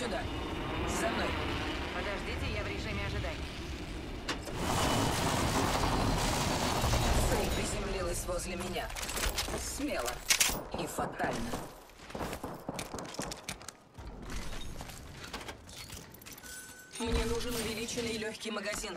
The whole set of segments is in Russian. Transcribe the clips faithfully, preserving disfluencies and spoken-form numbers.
сюда. За мной. Подождите, я в режиме ожидания. Цель приземлилась возле меня. Смело и фатально. Мне нужен увеличенный легкий магазин.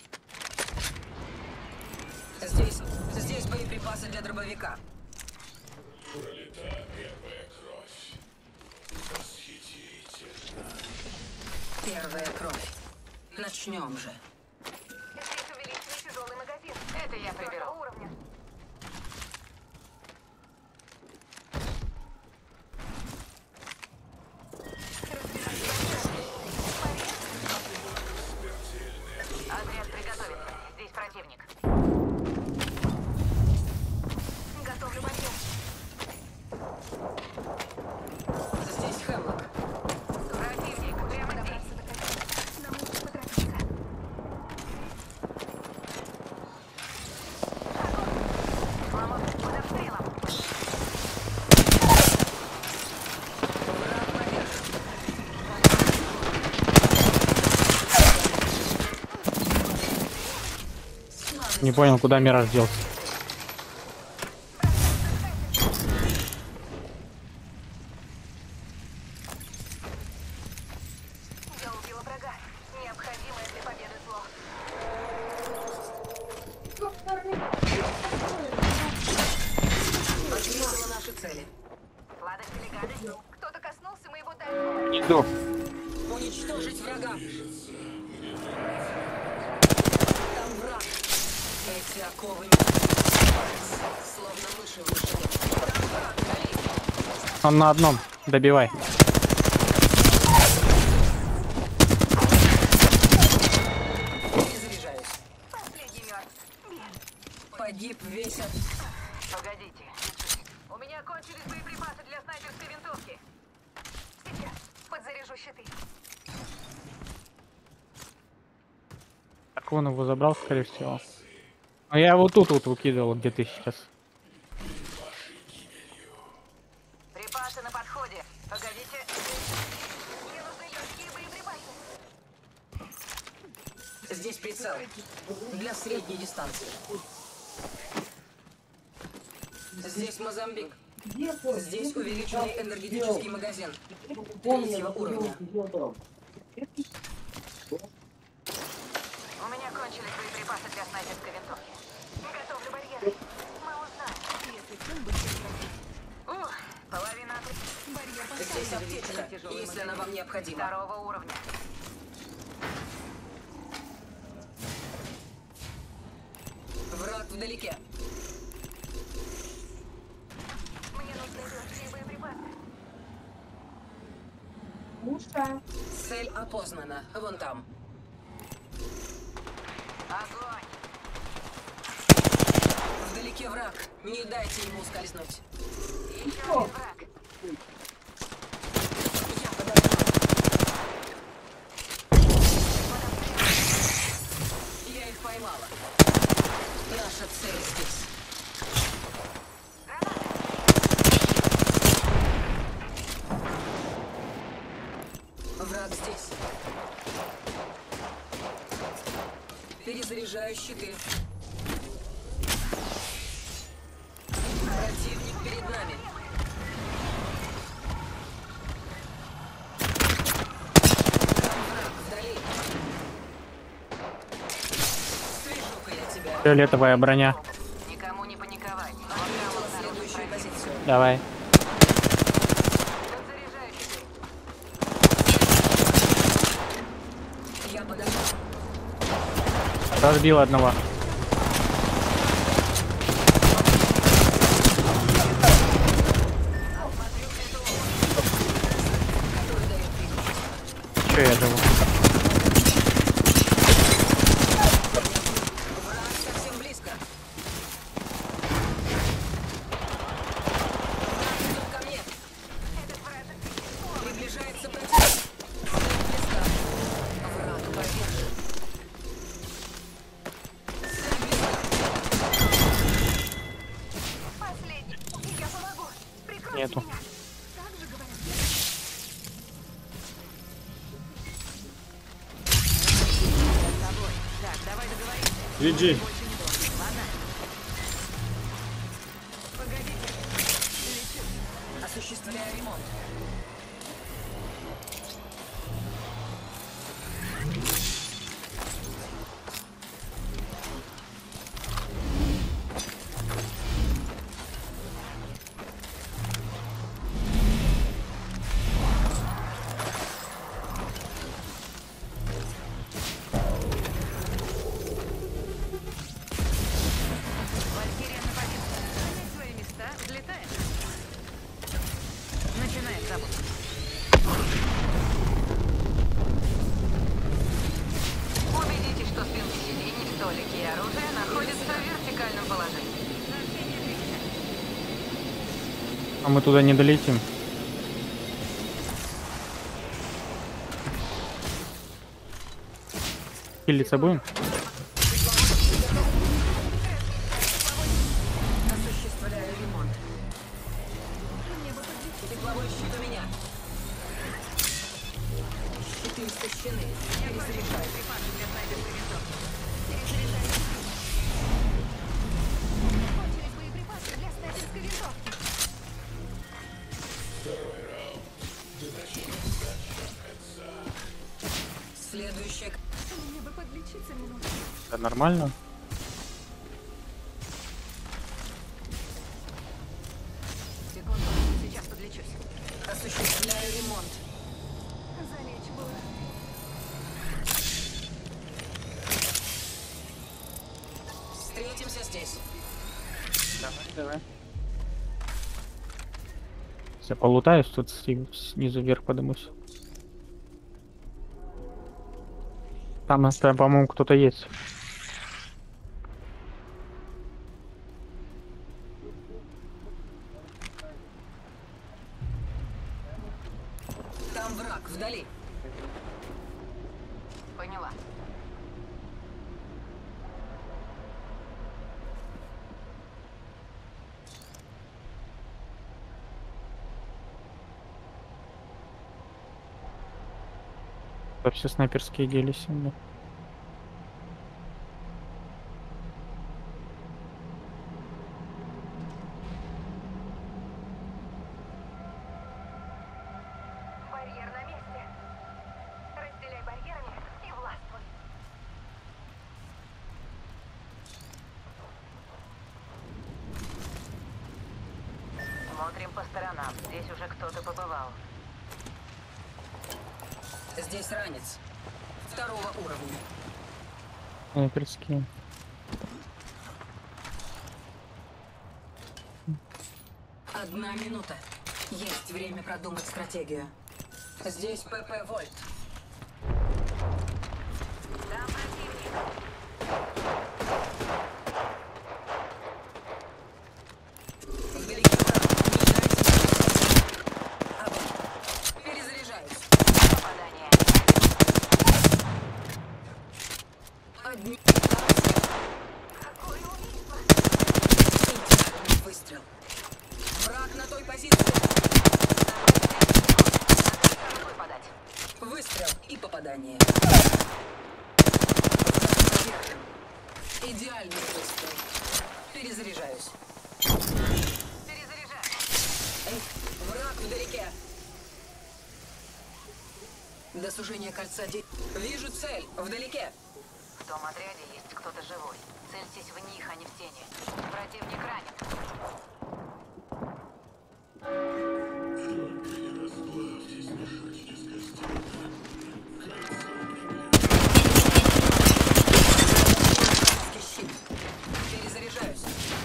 Здесь, здесь боеприпасы для дробовика. Пролита первая кровь. Восхитительно. Первая кровь. Начнем же. Здесь увеличенный тяжелый магазин. Это я приберу. Уровня. Отряд приготовиться. Здесь противник. Готовлю барьер. Здесь Хемлок. Противник прямо здесь. Нам нужно поторопиться. Мама, под обстрелом. Не понял, куда Мираж делся. Я убила врага. Необходимое для победы зло. Отметила наши цели. Сладость или гадость? Кто-то коснулся моего дальнего. Иду. Уничтожить врага. Там враг. Эти оковы словно мыши в мышеловке. Там враг, вдали. Он на одном. Добивай. Перезаряжаюсь. Последний мертв. Нет. Погиб весь от... Погодите. У меня кончились боеприпасы для снайперской винтовки. Сейчас подзаряжу щиты. Так, он его забрал, скорее всего. А я его тут вот выкидывал, где ты сейчас. Припасы на подходе. Погодите. Мне нужны легкие боеприпасы. Здесь прицел. Для средней дистанции. Здесь Мозамбик. Здесь увеличенный энергетический магазин. Третьего уровня. У меня кончились боеприпасы для снайперской винтовки. Готовлю барьер. Мы узнаем. Ух, половина от... Здесь аптечка, если она вам необходима. Второго уровня. Враг вдалеке. Мне нужны легкие боеприпасы. Цель опознана. Вон там. Огонь! Вдалеке враг. Не дайте ему ускользнуть. Еще один враг. Я подожду. Я их поймала. Наша цель здесь. Враг здесь. Перезаряжаю щиты. Противник перед нами. Там враг вдали. Свяжу-ка я тебя. Фиолетовая броня. Никому не паниковать. Отметила следующую позицию. Давай. Подзаряжаю щиты. Я подожду. Разбил одного. Че я живу? Враг совсем близко. Враг идет ко мне. Приближается противник. Цель близка. Враг повержен. Цель близка. Последний. Я помогу. Прикройте Нету. меня. Так же говорят. Джи джи. Осуществляю ремонт. Валькирия на позиции. Занять свои места. Взлетаем. Начинаем запуск. Убедитесь, что спинки сидений, столики и оружие находятся в вертикальном положении. А мы туда не долетим. Хилиться будем? Осуществляю ремонт. Тепловой щит у меня. Щиты истощены. Перезаряжаю. Припасы для снайперской винтовки. Перезаряжаю. Кончились боеприпасы для снайперской винтовки. Следующая. Мне бы подлечиться минуту. Это нормально? Секунду, сейчас подлечусь. Осуществляю ремонт. Залечь было. Встретимся здесь. Давай, давай. Я полутаюсь, тут си- снизу вверх подымусь. Там, на стороне, по-моему, кто-то есть. Там враг, вдали. Поняла. Вообще снайперские делись. Да. Барьер на месте. Разделяй барьерами и властвуй. Смотрим по сторонам. Здесь уже кто-то побывал. Здесь ранец. Второго уровня. Снайперские. Одна минута. Есть время продумать стратегию. Здесь ПП Вольт. Там противник. Вдалеке враг. Мешайте. Огонь. Перезаряжаюсь. Попадание. Одни. Какое убийство! Идеальный выстрел. Враг на той позиции. Надо выпадать. Выстрел и попадание. Идеальный выстрел. Перезаряжаюсь. Перезаряжаю. Эй, враг вдалеке. До сужения кольца де... Вижу цель. Вдалеке. В том отряде есть кто-то живой. Цельтесь в них, а не в тени. Противник ранен. Щит. Перезаряжаюсь.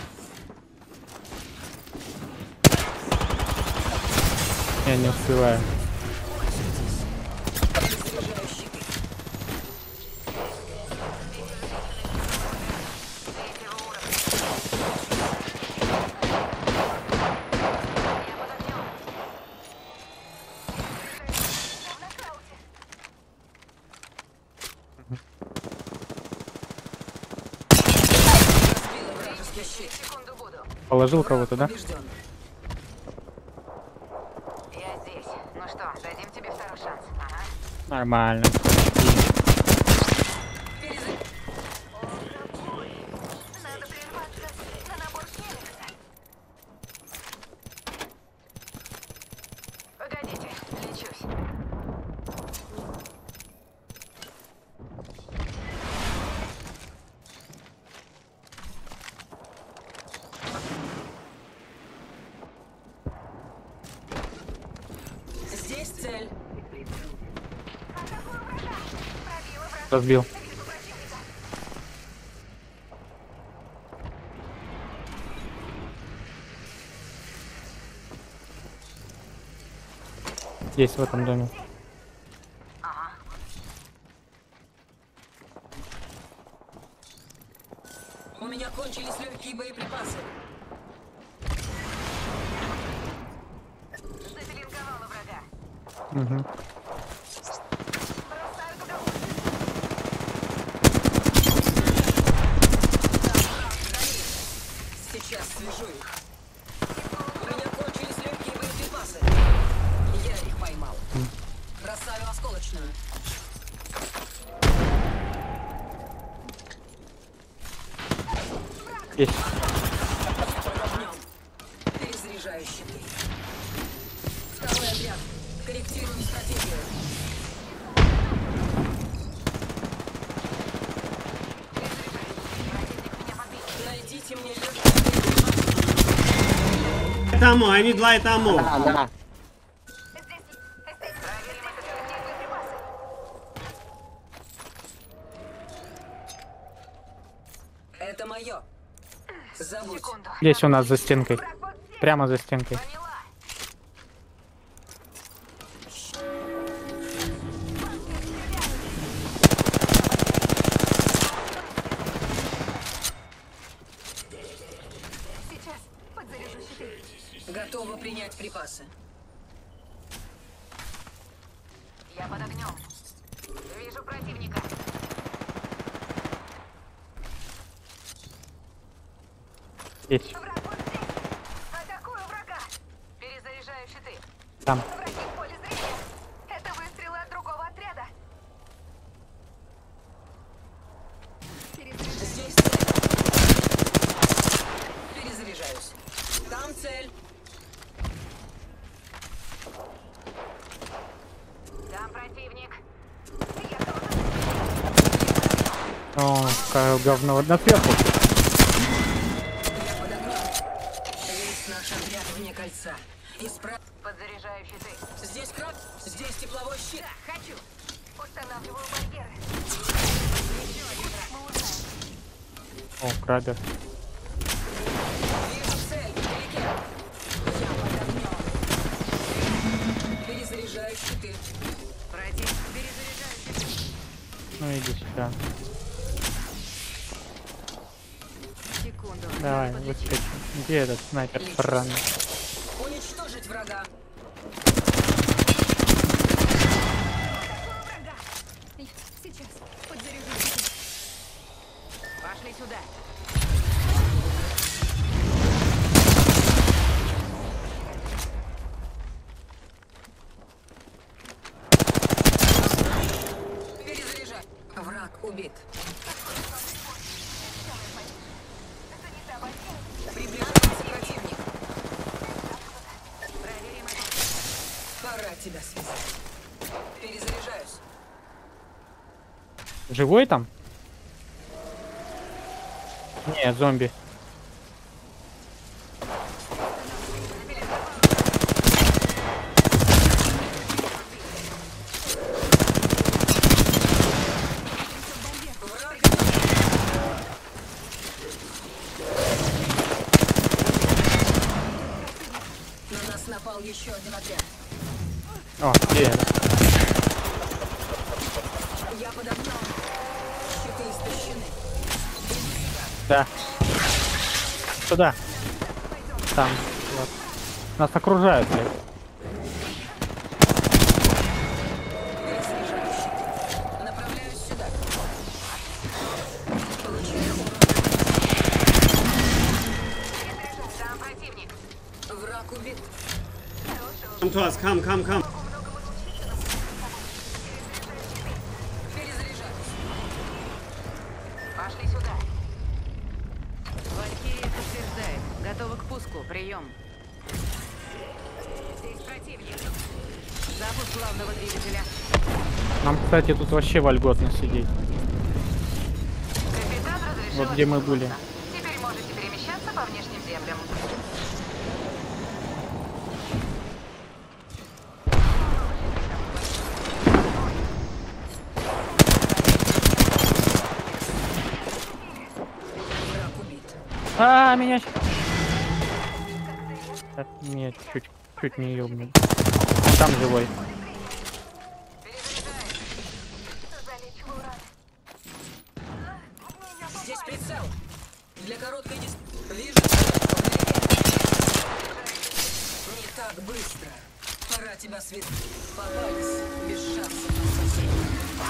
Я не успеваю. Перезаряжаю щиты. Третьего уровня. Я под огнем. Я в нокауте. Разбила вражеский щит. Секунду буду. Положил кого-то, да? Побежден. Я здесь. Ну что, дадим тебе второй шанс? Ага. Нормально. Перезаряжаюсь. Разбил. Есть в этом доме. Ага. У меня кончились легкие боеприпасы. Запеленговала врага. Угу. Бросаю туда. Сейчас свяжу их. У меня кончились легкие боеприпасы. Я их поймал. Бросаю осколочную. Есть. Огнем. Перезаряжаю щиты. Второй отряд. Корректируем стратегию. Найдите мне легкие боеприпасы. Тому, I need light ammo. Да, да. Здесь, здесь. Проверим это легкие боеприпасы. Это мое. Забудь. Секунду. Здесь у нас за стенкой. Враг вот здесь. Прямо за стенкой. Поняла. Сейчас подзаряжу щиты. Готова принять припасы. Я под огнем. Вижу противника. Есть. Враг вот здесь. Атакую врага. Перезаряжаю щиты. Там. Враги в поле зрения. Это выстрелы от другого отряда. Перезаряжаю. Здесь цель. Перезаряжаюсь. Там цель. Там противник. Я тоже. О, какое говно. Вот на сверху. Я под огнем. Весь наш отряд вне кольца. Исправ... Подзаряжаю щиты. Здесь краб, здесь тепловой щит. Да, хочу. Устанавливаю барьеры. Еще один враг. Мы узнаем. О, крабер. Вижу цель. Вдалеке. Я под огнем. Перезаряжаю щиты. Противник. Перезаряжаю щиты. Ну иди сюда. Секунду. Давай, Надо выскочи. подлечить. Где этот снайпер странный? Уничтожить врага. Атакую врага. Сейчас. Подзаряжу щиты. Пошли сюда. Перезаряжай. Враг убит. Это не та барьера. Приближается противник. Проверим это. Пора тебя связать. Перезаряжаюсь. Живой там? Не, зомби. Враг. На нас напал еще один отряд. О, где это? Я под огнем. Щиты истощены. Да. Сюда. Там. Вот. Нас окружают, блядь. Перезаряжаю щиты. Направляюсь сюда. Получаю урон. Там противник. Враг убит. Come to us, come, come, come. Перезаряжаюсь. Пошли сюда. Валькирия подтверждает. Готова к пуску. Прием. Здесь противник. Запуск главного двигателя. Нам, кстати, тут вообще вольготно сидеть. Капитан разрешил Вот где мы были. отвернуться. Теперь можете перемещаться по внешним землям. А, меня... щ- Так, меня чуть, чуть не ёбнул. Он там живой. Залечиваю раны. Здесь прицел. Для короткой дис... Вижу цель. Не так быстро. Пора тебя свет... Попались. Без шансов на спасение.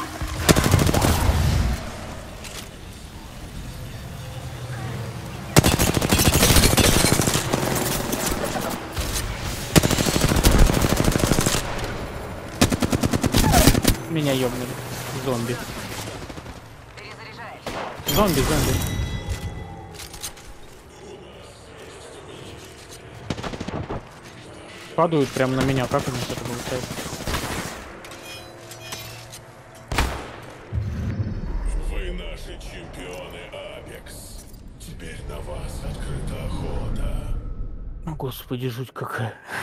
Меня ёбнули. Зомби. Перезаряжаешь. Зомби, зомби. Падают прямо на меня. Как у них это получается? Вы наши чемпионы Апекс. Теперь на вас открыта охота. О, господи, жуть какая.